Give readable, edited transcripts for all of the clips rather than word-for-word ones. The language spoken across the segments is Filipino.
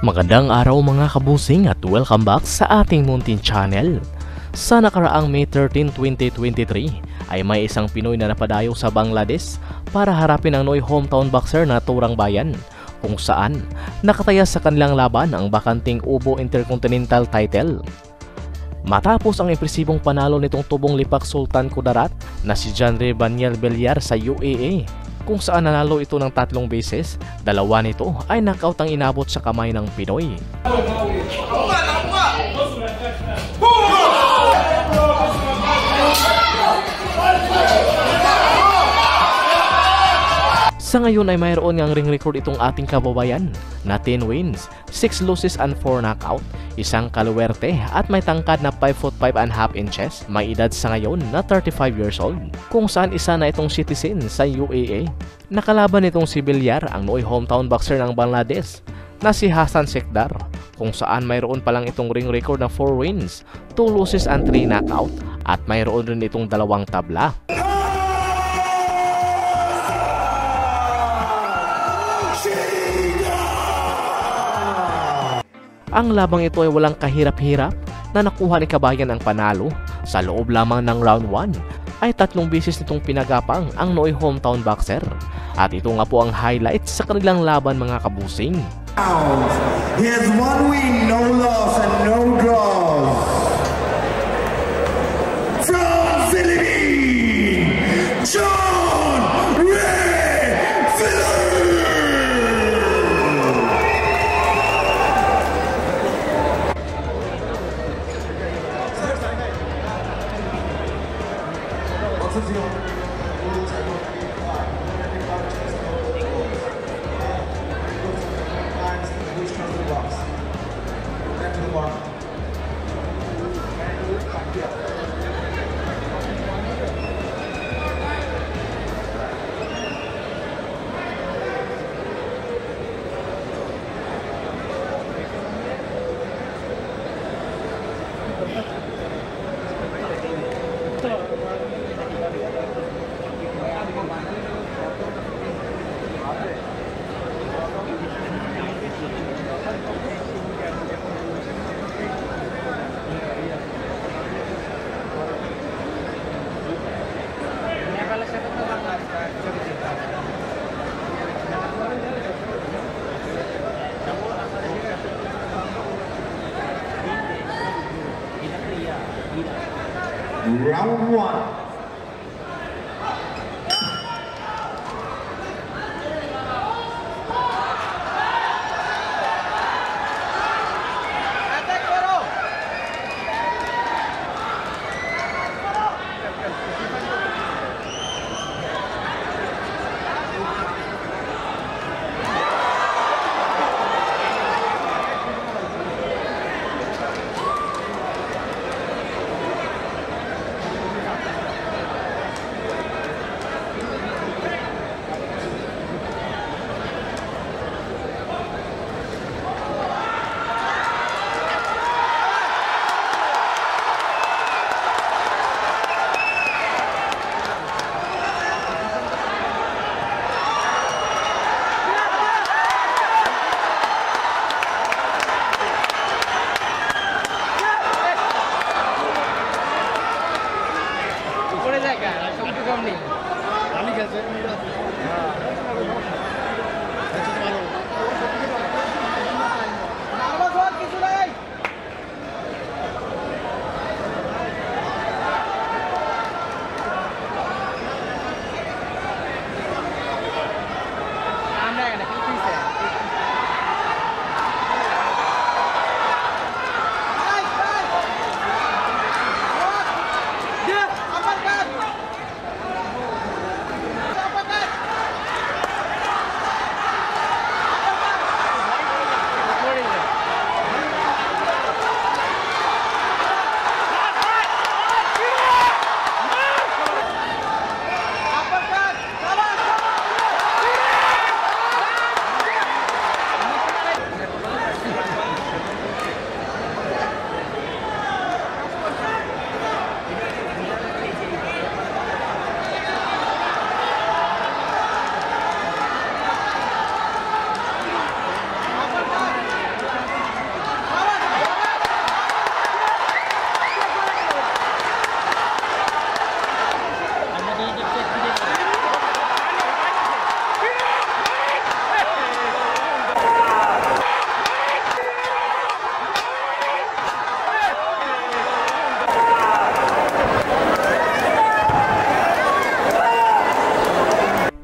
Magandang araw mga kabusing at welcome back sa ating munting channel. Sa nakaraang May 13, 2023 ay may isang Pinoy na napadayo sa Bangladesh para harapin ang Noy hometown boxer na Turang Bayan, kung saan nakataya sa kanilang laban ang bakanting Ubo Intercontinental title. Matapos ang impresibong panalo nitong tubong lipak Sultan Kudarat na si Janre Banyel Belyar sa UAE, kung saan nanalo ito ng 3 beses, 2 nito ay knockout ang inabot sa kamay ng Pinoy. Sa ngayon ay mayroon ngang ring record itong ating kababayan na 10 wins, 6 losses and 4 knockout, isang kaluwerte at may tangkad na 5 foot 5.5 inches, may edad sa ngayon na 35 years old, kung saan isa na itong citizen sa UAE. Nakalaban nitong si Belyar ang Noy hometown boxer ng Bangladesh na si Hassan Sekdar, kung saan mayroon pa lang itong ring record na 4 wins, 2 losses and 3 knockout, at mayroon rin itong 2 tabla. Ang labang ito ay walang kahirap-hirap na nakuha ni kabayan ang panalo. Sa loob lamang ng round 1 ay 3 beses nitong pinagapang ang Noy hometown boxer. At ito nga po ang highlights sa kanilang laban mga kabusing. He has 1 win, no loss and no draws. From Philippines, John Ray Philip. Round 1.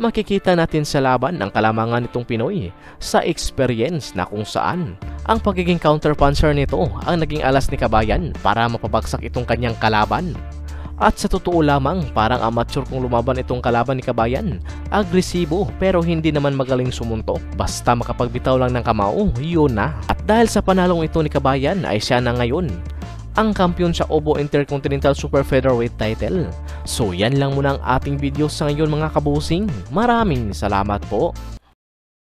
Makikita natin sa laban ang kalamangan nitong Pinoy sa experience na kung saan ang pagiging counterpuncher nito ang naging alas ni Kabayan para mapabagsak itong kanyang kalaban. At sa totoo lamang, parang amateur kung lumaban itong kalaban ni Kabayan. Agresibo pero hindi naman magaling sumuntok. Basta makapagbitaw lang ng kamao, yun na. At dahil sa panalong ito ni Kabayan ay siya na ngayon ang kampiyon sa OVO Intercontinental Super Featherweight title. So yan lang muna ang ating video sa ngayon mga kabusing. Maraming salamat po.